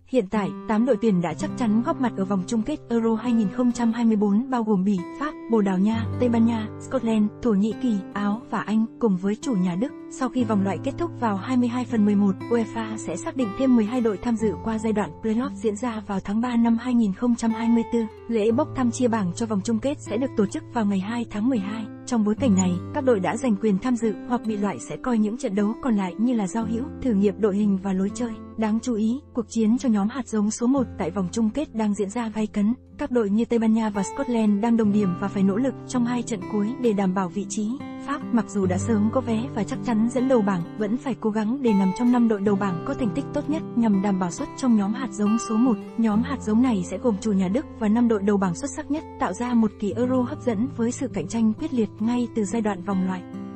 Hiện tại, 8 đội tuyển đã chắc chắn góp mặt ở vòng chung kết Euro 2024 bao gồm Bỉ, Pháp, Bồ Đào Nha, Tây Ban Nha, Scotland, Thổ Nhĩ Kỳ, Áo và Anh, cùng với chủ nhà Đức. Sau khi vòng loại kết thúc vào 22/11, UEFA sẽ xác định thêm 12 đội tham dự qua giai đoạn playoff diễn ra vào tháng 3 năm 2024. Lễ bốc thăm chia bảng cho vòng chung kết sẽ được tổ chức vào ngày 2 tháng 12. Trong bối cảnh này, các đội đã giành quyền tham dự hoặc bị loại sẽ coi những trận đấu còn lại như là giao hữu, thử nghiệm đội hình và lối chơi. Đáng chú ý, cuộc chiến cho nhóm hạt giống số 1 tại vòng chung kết đang diễn ra gay cấn. Các đội như Tây Ban Nha và Scotland đang đồng điểm và phải nỗ lực trong hai trận cuối để đảm bảo vị trí. Pháp, mặc dù đã sớm có vé và chắc chắn dẫn đầu bảng, vẫn phải cố gắng để nằm trong 5 đội đầu bảng có thành tích tốt nhất nhằm đảm bảo suất trong nhóm hạt giống số 1. Nhóm hạt giống này sẽ gồm chủ nhà Đức và 5 đội đầu bảng xuất sắc nhất, tạo ra một kỳ Euro hấp dẫn với sự cạnh tranh quyết liệt ngay từ giai đoạn vòng loại.